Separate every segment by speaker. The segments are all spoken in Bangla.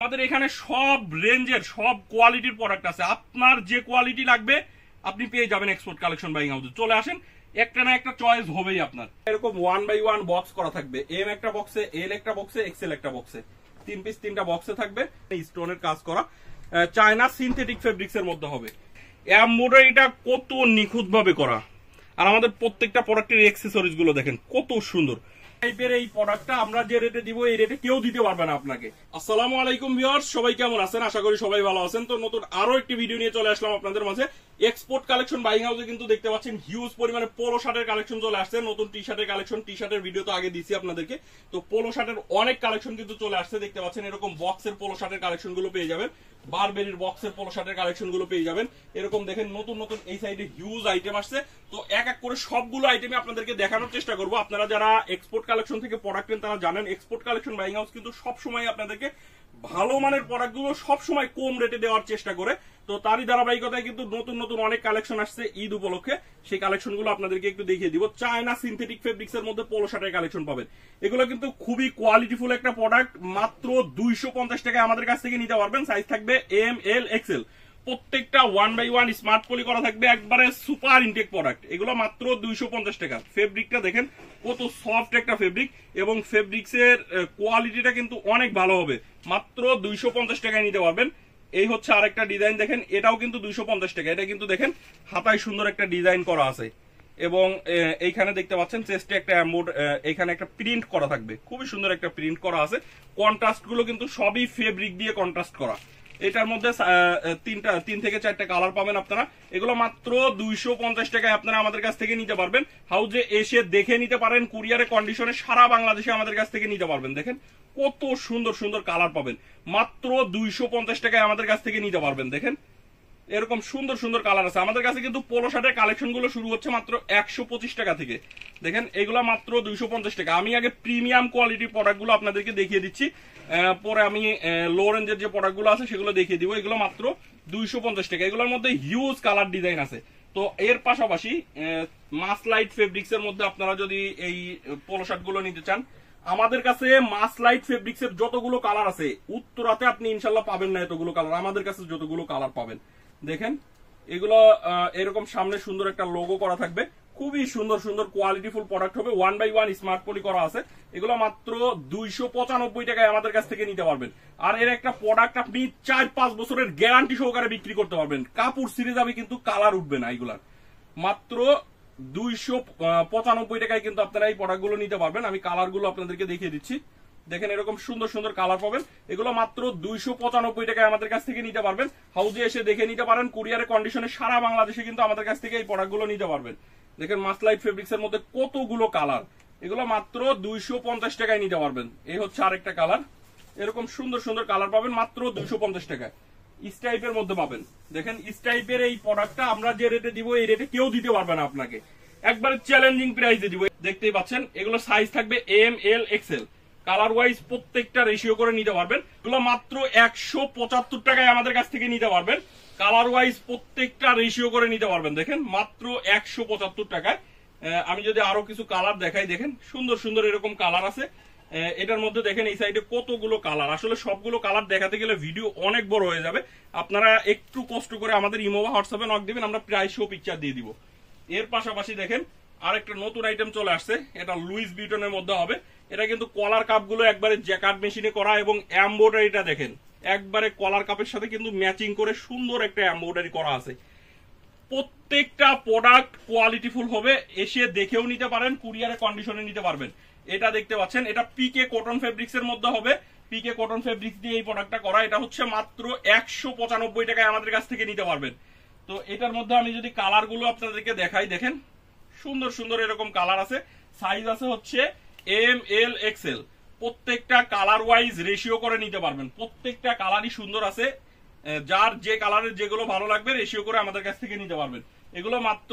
Speaker 1: আমাদের এখানে সব রেঞ্জের সব কোয়ালিটির প্রোডাক্ট আছে। আপনার যে কোয়ালিটি লাগবে আপনি পেয়ে যাবেন এক্সপোর্ট কালেকশন বাইং হাউসে। চলে আসেন, একটা না একটা চয়েস হবেই আপনার। এরকম 1x1 বক্স করা থাকবে, এম একটা বক্সে, এল একটা বক্সে, এক্সেল একটা বক্সে, 3 পিস 3টা বক্সে থাকবে। স্টোনের কাজ করা চায়না সিনথেটিক ফেব্রিক্স এর মধ্যে হবে। এমব্রয়ডারিটা কত নিখুঁত ভাবে করা, আর আমাদের প্রত্যেকটা প্রোডাক্টের অ্যাকসেসরিজ গুলো দেখেন কত সুন্দর। টাইপের এই প্রোডাক্টটা আমরা যে রেটে দিব এই রেটে কেউ দিতে পারবে না আপনাকে। আসসালামু আলাইকুম ভিউয়ার্স, সবাই কেমন আছেন? আশা করি সবাই ভালো আছেন। তো নতুন আরো একটি ভিডিও নিয়ে চলে আসলাম আপনাদের মাঝে। এক্সপোর্ট কালেকশন বাইং হাউসে কিন্তু দেখতে পাচ্ছেন হিউজ পরিমাণে পোলো শার্টের কালেকশন চলে আসছে। নতুন টি শার্টের কালেকশন, টি শার্টের ভিডিও তো আগে দিছি আপনাদেরকে। তো পোলো শার্টের অনেক কালেকশন কিন্তু চলে আসছে। দেখতে পাচ্ছেন এরকম বক্সের পোলো শার্টের কালেকশন গুলো পেয়ে যাবেন, বারবেরির বক্সের পোলো শার্টের কালেকশন গুলো পেয়ে যাবেন। এরকম দেখেন নতুন নতুন এই সাইডে হিউজ আইটেম আসছে। তো এক এক করে সবগুলো আইটেমে আপনাদেরকে দেখানোর চেষ্টা করবো। আপনারা যারা এক্সপোর্ট কালেকশন থেকে প্রোডাক্ট নেন তারা জানেন এক্সপোর্ট কালেকশন বাইং হাউস কিন্তু সবসময় আপনাদেরকে ভালো মানের প্রোডাক্ট গুলো সবসময় কম রেটে দেওয়ার চেষ্টা করে। তো তারই ধারাবাহিকতায় কিন্তু নতুন নতুন অনেক কালেকশন আসছে ঈদ উপলক্ষে। সেই কালেকশন গুলো আপনাদেরকে একটু দেখিয়ে দিব। চায়না সিনথেটিক ফেব্রিক্স এর মধ্যে পোলো শার্টের কালেকশন পাবেন। এগুলো কিন্তু খুবই কোয়ালিটিফুল একটা প্রোডাক্ট। মাত্র 250 টাকায় আমাদের কাছ থেকে নিতে পারবেন। সাইজ থাকবে এম, এল, এক্সেল। প্রত্যেকটা 1x1 স্মার্ট পলি করা থাকবে, একবারে সুপার ইনটেক প্রোডাক্ট। এগুলো মাত্র 250 টাকা। ফেব্রিকটা দেখেন কত সফট একটা ফেব্রিক, এবং ফেব্রিক্স এর কোয়ালিটিটা কিন্তু অনেক ভালো হবে। মাত্র 250 টাকায় নিতে পারবেন। এই হচ্ছে আরেকটা ডিজাইন দেখেন, এটাও কিন্তু 250 টাকা। এটা কিন্তু দেখেন হাতায় সুন্দর একটা ডিজাইন করা আছে, এবং এইখানে দেখতে পাচ্ছেন চেস্টে একটা এখানে একটা প্রিন্ট করা থাকবে, খুবই সুন্দর একটা প্রিন্ট করা আছে। কন্ট্রাস্ট গুলো কিন্তু সবই ফেব্রিক দিয়ে কন্ট্রাস্ট করা। এটার মধ্যে 3 থেকে 4টা কালার পাবেন আপনারা। এগুলো মাত্র 250 টাকায় আপনারা আমাদের কাছ থেকে নিতে পারবেন। হাউজে এসে দেখে নিতে পারেন, কুরিয়ারে কন্ডিশনে সারা বাংলাদেশে আমাদের কাছ থেকে নিতে পারবেন। দেখেন কত সুন্দর সুন্দর কালার পাবেন। মাত্র 250 টাকায় আমাদের কাছ থেকে নিতে পারবেন। দেখেন এরকম সুন্দর সুন্দর কালার আছে। আমাদের কাছে কিন্তু পোলো শার্টের কালেকশন গুলো শুরু হচ্ছে মাত্র 125 টাকা থেকে। দেখেন এগুলো মাত্র 250 টাকা। আমি আগে প্রিমিয়াম কোয়ালিটির প্রোডাক্ট গুলো আপনাদেরকে দেখিয়ে দিচ্ছি, পরে আমি লো রেঞ্জের যে প্রোডাক্ট গুলো আছে সেগুলো দেখিয়ে দিব। এগুলো মাত্র 250 টাকা। এগুলোর মধ্যে হিউজ কালার ডিজাইন আছে। তো এর পাশাপাশি মাসলাইট ফেব্রিক্স এর মধ্যে আপনারা যদি এই পোলো শার্ট গুলো নিতে চান, আমাদের কাছে মাসলাইট ফেব্রিক্স এর যতগুলো কালার আছে উত্তরাতে আপনি ইনশাল্লাহ পাবেন না এতগুলো কালার। আমাদের কাছে যতগুলো কালার পাবেন দেখেন, এগুলো এরকম সামনে সুন্দর একটা লোগো করা থাকবে। খুবই সুন্দর সুন্দর কোয়ালিটিফুল প্রোডাক্ট হবে। 1x1 স্মার্ট পলি করা আছে। এগুলো মাত্র 295 টাকায় আমাদের কাছ থেকে নিতে পারবেন। আর এর একটা প্রোডাক্ট আপনি 4-5 বছরের গ্যারান্টি সহকারে বিক্রি করতে পারবেন। কাপড় ছিঁড়ে যাবে কিন্তু কালার উঠবে না। এগুলার মাত্র 295 টাকায় কিন্তু আপনারা এই প্রোডাক্ট গুলো নিতে পারবেন। আমি কালার গুলো আপনাদেরকে দেখিয়ে দিচ্ছি। দেখেন এরকম সুন্দর সুন্দর কালার পাবেন। এগুলো মাত্র 295 টাকায় আমাদের কাছ থেকে নিতে পারবেন। হাউজে এসে দেখে নিতে পারেন, কুরিয়ারে কন্ডিশনে সারা বাংলাদেশে কিন্তু আমাদের কাছ থেকে এই প্রোডাক্ট গুলো নিতে পারবেন। দেখেন মাসলাইট ফেব্রিক্স এর মধ্যে কতগুলো কালার। এগুলো মাত্র 250 টাকায় নিতে পারবেন। এই হচ্ছে আরেকটা কালার। এরকম সুন্দর সুন্দর কালার পাবেন মাত্র 250 টাকায়। স্টাইপের মধ্যে পাবেন। দেখেন স্টাইপের এই প্রোডাক্টটা আমরা যে রেটে দিব এই রেটে কেউ দিতে পারবে না আপনাকে। একবারে চ্যালেঞ্জিং প্রাইসে দিব। দেখতেই পাচ্ছেন এগুলো সাইজ থাকবে M, L, XL. Colour wise প্রত্যেকটা রেশিও করে নিতে পারবেন। এগুলো মাত্র 175 টাকায় আমাদের কাছ থেকে নিতে পারবেন। কালার ওয়াইজ প্রত্যেকটা রেশিও করে নিতে পারবেন। দেখেন মাত্র 175 টাকায়। আমি যদি আরো কিছু কালার দেখাই, দেখেন সুন্দর সুন্দর এরকম কালার আছে। এটার মধ্যে দেখেন এই সাইডে কতগুলো কালার। আসলে সবগুলো কালার দেখাতে গেলে ভিডিও অনেক বড় হয়ে যাবে। আপনারা একটু কষ্ট করে আমাদের ইমো বা হোয়াটসঅ্যাপে নক দিবেন, আমরা প্রাইস ও পিকচার দিয়ে দিব। এর পাশাপাশি দেখেন আরেকটা নতুন আইটেম চলে আসছে। এটা লুইস ভিটনের মধ্যে হবে। এটা কিন্তু কলার কাপ গুলো একবারে জ্যাকার্ড মেশিনে করা, এবং এমব্রয়ডারিটা দেখেন একবারে কলার কাপের সাথে কিন্তু ম্যাচিং করে সুন্দর একটা এমব্রয়ডারি করা আছে। প্রত্যেকটা প্রোডাক্ট কোয়ালিটিফুল হবে। এসে দেখেও নিতে পারেন, কুরিয়ারে কন্ডিশনে নিতে পারবেন। এটা দেখতে পাচ্ছেন, এটা পিকে কটন ফেব্রিক্স এর মধ্যে হবে। পিকে কটন ফেব্রিক্স দিয়ে এই প্রোডাক্টটা করা। এটা হচ্ছে মাত্র 195 টাকায় আমাদের কাছ থেকে নিতে পারবেন। তো এটার মধ্যে আমি যদি কালার গুলো আপনাদেরকে দেখাই, দেখেন সুন্দর সুন্দর এরকম কালার আছে। সাইজ আছে হচ্ছে এম, এল, এক্সেল। প্রত্যেকটা কালার ওয়াইজ রেশিও করে নিতে পারবেন। প্রত্যেকটা কালারই সুন্দর আছে। যার যে কালারের যেগুলো ভালো লাগবে রেশিও করে আমাদের কাছ থেকে নিতে পারবেন। এগুলো মাত্র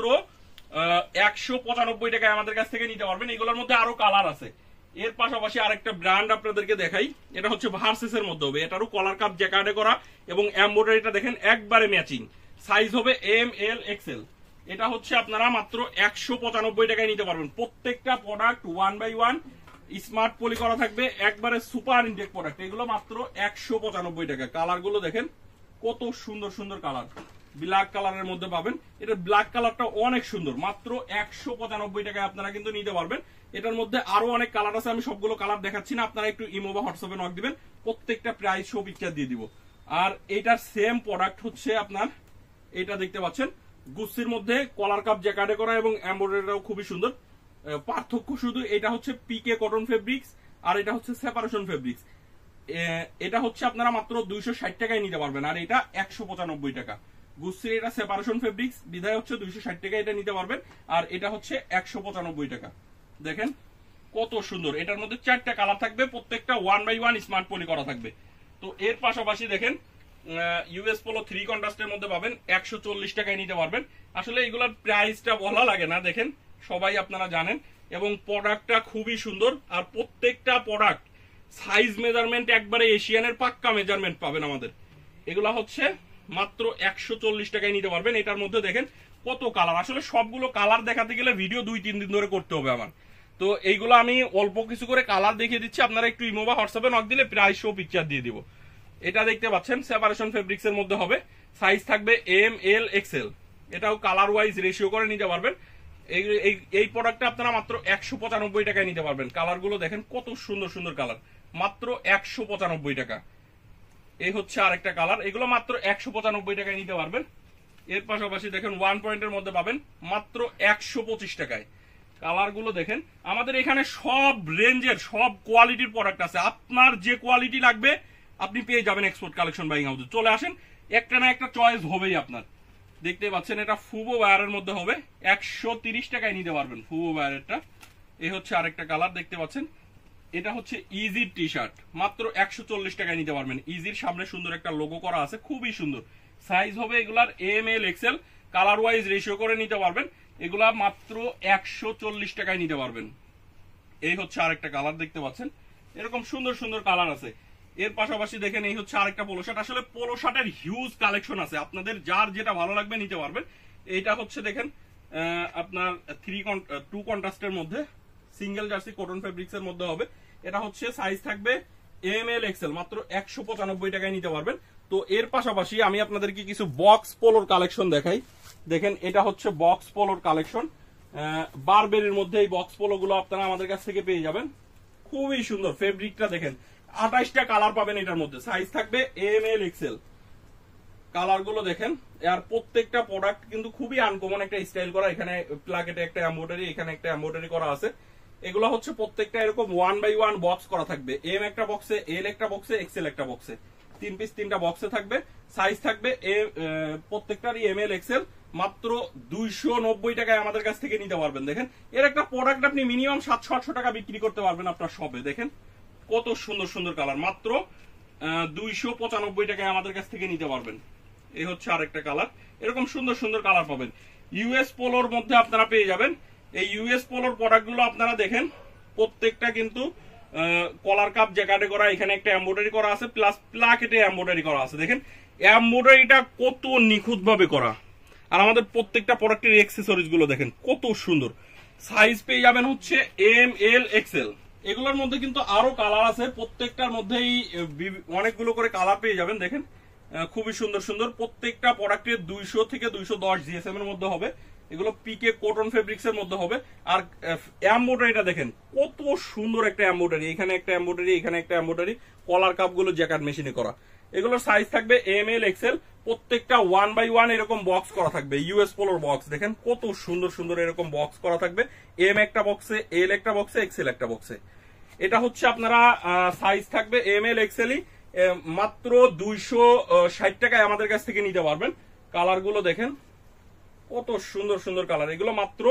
Speaker 1: 195 টাকায় আমাদের কাছ থেকে নিতে পারবেন। এগুলোর মধ্যে আরো কালার আছে। এর পাশাপাশি আরেকটা ব্র্যান্ড আপনাদেরকে দেখাই। এটা হচ্ছে ভার্সেস এর মধ্যে হবে। এটারও কলার কাপ জ্যাকার্ডে করা, এবং এমব্রয়ডারিটা দেখেন একবারে ম্যাচিং। সাইজ হবে এম, এল, এক্সেল। এটা হচ্ছে আপনারা মাত্র 195 টাকায় নিতে পারবেন। প্রত্যেকটা প্রোডাক্ট 1x1 স্মার্ট পলি করা থাকবে, একবারে সুপার ইনটেক প্রোডাক্ট। এগুলো মাত্র 195 টাকা। কালার গুলো দেখেন কত সুন্দর সুন্দর কালার, ব্ল্যাক কালারের মধ্যে পাবেন। এটা ব্ল্যাক কালারটা অনেক সুন্দর, মাত্র 195 টাকায় আপনারা কিন্তু নিতে পারবেন। এটার মধ্যে আরো অনেক কালার আছে, আমি সবগুলো কালার দেখাচ্ছি না, আপনারা একটু ইমো বা হোয়াটসঅ্যাপে নক দিবেন, প্রত্যেকটা প্রাইস সহ পিকচার দিয়ে দিব। আর এটার সেম প্রোডাক্ট হচ্ছে আপনার এটা দেখতে পাচ্ছেন গুচ্ছির মধ্যে কলার কাপ জ্যাকেটে করা এবং এমব্রয়ডারিটাও খুবই সুন্দর। পার্থক্য শুধু এটা হচ্ছে পিকে কটন ফেব্রিক্স আর এটা হচ্ছে সেপারেশন ফেব্রিক্স। এটা হচ্ছে আপনারা মাত্র 260 টাকায় নিতে পারবেন, আর এটা 195 টাকা। গুচ্ছির এটা সেপারেশন ফেব্রিক্স বিধায় হচ্ছে 260 টাকা এটা নিতে পারবেন, আর এটা হচ্ছে 195 টাকা। দেখেন কত সুন্দর, এটার মধ্যে 4টা কালার থাকবে, প্রত্যেকটা 1/1 স্মার্ট পলি করা থাকবে। তো এর পাশাপাশি দেখেন ইউএস পোলো 3 কন্ট্রাস্টের মধ্যে পাবেন 140 টাকায় নিতে পারবেন। আসলে এগুলোর প্রাইসটা বলা লাগে না, দেখেন সবাই আপনারা জানেন, এবং প্রোডাক্টটা খুবই সুন্দর। আর প্রত্যেকটা প্রোডাক্ট সাইজ মেজারমেন্ট একবারে এশিয়ানের পাক্কা মেজারমেন্ট পাবেন আমাদের। এগুলা হচ্ছে মাত্র 140 টাকায় নিতে পারবেন। এটার মধ্যে দেখেন কত কালার, আসলে সবগুলো কালার দেখাতে গেলে ভিডিও 2-3 দিন ধরে করতে হবে আমার। তো এইগুলো আমি অল্প কিছু করে কালার দেখিয়ে দিচ্ছি, আপনারা একটু ইমো বা হোয়াটসঅ্যাপে নক দিলে প্রাইস সহ পিকচার দিয়ে দিব। এটা দেখতে পাচ্ছেন সেপারেশন ফেব্রিক্স এর মধ্যে হবে, সাইজ থাকবে এম এল এক্সেল। এটাও কালার ওয়াইজ রেশিও করে নিতে পারবেন। এই প্রোডাক্টটা আপনারা মাত্র 195 টাকায় নিতে পারবেন। কালার গুলো দেখেন কত সুন্দর সুন্দর কালার, মাত্র 195 টাকা। এই হচ্ছে আরেকটা কালার, এগুলো মাত্র 195 টাকায় নিতে পারবেন। এর পাশাপাশি দেখেন 1 পয়েন্টের মধ্যে পাবেন মাত্র 125 টাকায়। কালার গুলো দেখেন, আমাদের এখানে সব রেঞ্জের সব কোয়ালিটির প্রোডাক্ট আছে, আপনার যে কোয়ালিটি লাগবে আপনি পেয়ে যাবেন এক্সপোর্ট কালেকশন বাইং হাউসে। চলে আসেন, একটা না একটা চয়েস হবেই আপনার। দেখতে পাচ্ছেন এটা ফুবো ওয়্যারের মধ্যে হবে, 130 টাকায় নিতে পারবেন ফুবো ওয়্যারেরটা। এই হচ্ছে আরেকটা কালার দেখতে পাচ্ছেন, এটা হচ্ছে ইজির টি শার্ট, মাত্র 140 টাকায় নিতে পারবেন। ইজির সামনে সুন্দর একটা লোগো করা আছে, খুবই সুন্দর। সাইজ হবে এগুলার M L XL, colour wise ratio করে নিতে পারবেন। এগুলা মাত্র 140 টাকায় নিতে পারবেন। এই হচ্ছে আরেকটা কালার দেখতে পাচ্ছেন, এরকম সুন্দর সুন্দর কালার আছে। এর পাশাপাশি দেখেন এই হচ্ছে আরেকটা পোলো শার্ট। আসলে পোলো শার্টের হিউজ কালেকশন আছে, আপনাদের যার যেটা ভালো লাগবে নিতে পারবেন। এইটা হচ্ছে দেখেন আপনার 2 কন্ট্রাস্টের মধ্যে সিঙ্গেল জার্সি কটন ফেব্রিক্স এর মধ্যে হবে। এটা হচ্ছে সাইজ থাকবে এম এল এক্সেল, মাত্র 195 টাকায় নিতে পারবেন। তো এর পাশাপাশি আমি আপনাদেরকে কিছু বক্স পোলোর কালেকশন দেখাই। দেখেন এটা হচ্ছে বক্স পোলোর কালেকশন, বারবেরির মধ্যে এই বক্স পোলো গুলো আপনারা আমাদের কাছ থেকে পেয়ে যাবেন। খুবই সুন্দর ফেব্রিকটা দেখেন, 28টা কালার পাবেন এটার মধ্যে, সাইজ থাকবে এম এল এক্সেল। কালার গুলো দেখেন, আর প্রত্যেকটা প্রোডাক্ট কিন্তু খুবই আনকমন একটা স্টাইল করা। এখানে প্লাকেটে একটা এমব্রয়ডারি, এখানে একটা এমব্রয়ডারি করা আছে। এগুলো হচ্ছে প্রত্যেকটা এরকম 1/1 বক্স করা থাকবে, এম একটা বক্সে, এল একটা বক্সে, এক্সেল একটা বক্সে, 3 পিস 3টা বক্সে থাকবে। সাইজ থাকবে প্রত্যেকটারই এম এল এক্সেল, মাত্র 290 টাকায় আমাদের কাছ থেকে নিতে পারবেন। দেখেন এর একটা প্রোডাক্ট আপনি মিনিমাম 700-800 টাকা বিক্রি করতে পারবেন আপনার শপে। দেখেন কত সুন্দর সুন্দর কালার, মাত্র 295 টাকায় আমাদের কাছ থেকে নিতে পারবেন। এই হচ্ছে আরেকটা কালার, এরকম সুন্দর সুন্দর কালার পাবেন। ইউএস পোলোর মধ্যে আপনারা পেয়ে যাবেন। এই ইউএস পোলোর প্রোডাক্ট গুলো আপনারা দেখেন প্রত্যেকটা কিন্তু কলার কাপ জ্যাকেটে করা, এখানে একটা এমব্রয়ডারি করা আছে, প্লাস প্লাকেটে এমব্রয়ডারি করা আছে। দেখেন এমব্রয়ডারিটা কত নিখুঁত ভাবে করা, আর আমাদের প্রত্যেকটা প্রোডাক্টের অ্যাকসেসরিজ গুলো দেখেন কত সুন্দর। সাইজ পেয়ে যাবেন হচ্ছে এম এল এক্সেল। এগুলোর মধ্যে কিন্তু আরো কালার আছে, প্রত্যেকটার মধ্যেই অনেকগুলো করে কালার পেয়ে যাবেন। দেখেন খুবই সুন্দর সুন্দর, প্রত্যেকটা প্রোডাক্টের 200 থেকে 210 জিএসএম এর মধ্যে হবে। এগুলো পিকে কটন ফেব্রিক্স এর মধ্যে হবে। আর এমব্রয়ডারিটা দেখেন কত সুন্দর একটা এমব্রয়ডারি, এখানে একটা এমব্রয়ডারি, এখানে একটা এমব্রয়ডারি, কলার কাপ গুলো জ্যাকেট মেশিনে করা। এগুলোর সাইজ থাকবে এম এল এক্সেল, প্রত্যেকটা 1/1 এরকম বক্স করা থাকবে। ইউএস পোলোর বক্স দেখেন কত সুন্দর সুন্দর এরকম বক্স করা থাকবে, এম একটা বক্সে, এল একটা বক্সে, এক্সেল একটা বক্সে। এটা হচ্ছে আপনারা সাইজ থাকবে এম এল এক্সেলই, মাত্র 260 টাকায় আমাদের কাছ থেকে নিতে পারবেন। কালার গুলো দেখেন কত সুন্দর সুন্দর কালার, এগুলো মাত্র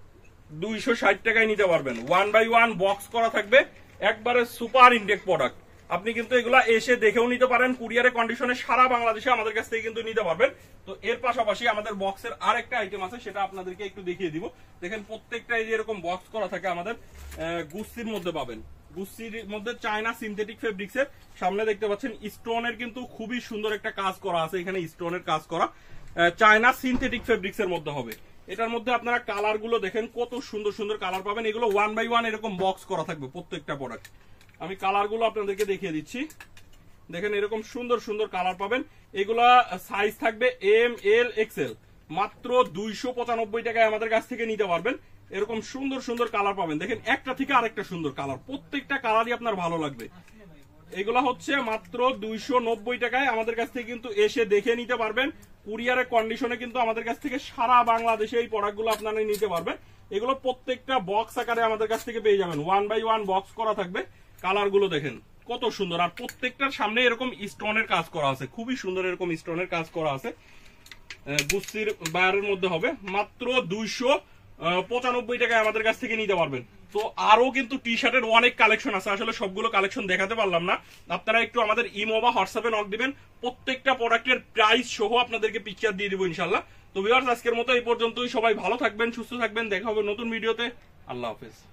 Speaker 1: 260 টাকায় নিতে পারবেন। 1/1 বক্স করা থাকবে, একবারে সুপার ইনটেক প্রোডাক্ট। আপনি কিন্তু এগুলা এসে দেখেও নিতে পারেন, কুরিয়ারের কন্ডিশনে সারা বাংলাদেশে আমাদের কাছ থেকে কিন্তু নিতে পারবেন। তো এর পাশাপাশি আমাদের বক্সের আরেকটা আইটেম আছে, সেটা আপনাদেরকে একটু দেখিয়ে দিব। দেখেন প্রত্যেকটা এই যে এরকম বক্স করা থাকে আমাদের গুচ্ছির মধ্যে পাবেন। গুচ্ছির মধ্যে চায়না সিনথেটিক ফেব্রিক্স এর সামনে দেখতে পাচ্ছেন স্টোনের কিন্তু খুবই সুন্দর একটা কাজ করা আছে, এখানে স্টোনের কাজ করা চায়না সিনথেটিক ফেব্রিক্স এর মধ্যে হবে। এটার মধ্যে আপনারা কালার গুলো দেখেন, কত সুন্দর সুন্দর কালার পাবেন। এগুলো 1 বাই 1 এরকম বক্স করা থাকবে প্রত্যেকটা প্রোডাক্ট। আমি কালার গুলো আপনাদেরকে দেখিয়ে দিচ্ছি, দেখেন এরকম সুন্দর সুন্দর কালার পাবেন। এগুলা সাইজ থাকবে এম এল এক্সেল, মাত্র 295 টাকায় আমাদের কাছ থেকে নিতে পারবেন। এরকম সুন্দর সুন্দর কালার পাবেন, দেখেন একটা থেকে আরেকটা সুন্দর কালার, প্রত্যেকটা কালারই আপনার ভালো লাগবে। এগুলা হচ্ছে মাত্র 290 টাকায় আমাদের কাছ থেকে কিন্তু এসে দেখে নিতে পারবেন। কুরিয়ারের কন্ডিশনে কিন্তু আমাদের কাছ থেকে সারা বাংলাদেশে এই প্রোডাক্টগুলো আপনারা নিতে পারবেন। এগুলো প্রত্যেকটা বক্স আকারে আমাদের কাছ থেকে পেয়ে যাবেন, 1 বাই 1 বক্স করা থাকবে। কালার গুলো দেখেন কত সুন্দর, আর প্রত্যেকটার সামনে এরকম স্টোনের কাজ করা আছে, খুবই সুন্দর এরকম স্টোনের কাজ করা আছে। গুস্তির বায়ারের মধ্যে হবে, মাত্র 295 টাকায় আমাদের কাছ থেকে নিতে পারবেন। তো আরো কিন্তু টি শার্টের অনেক কালেকশন আছে, আসলে সবগুলো কালেকশন দেখাতে পারলাম না। আপনারা একটু আমাদের ইমো বা হোয়াটসঅ্যাপে নক দিবেন, প্রত্যেকটা প্রোডাক্টের প্রাইস সহ আপনাদেরকে পিকচার দিয়ে দিব ইনশাল্লাহ। তো ভিউয়ার্স, আজকের মতো এই পর্যন্তই। সবাই ভালো থাকবেন, সুস্থ থাকবেন, দেখা হবে নতুন ভিডিওতে। আল্লাহ হাফেজ।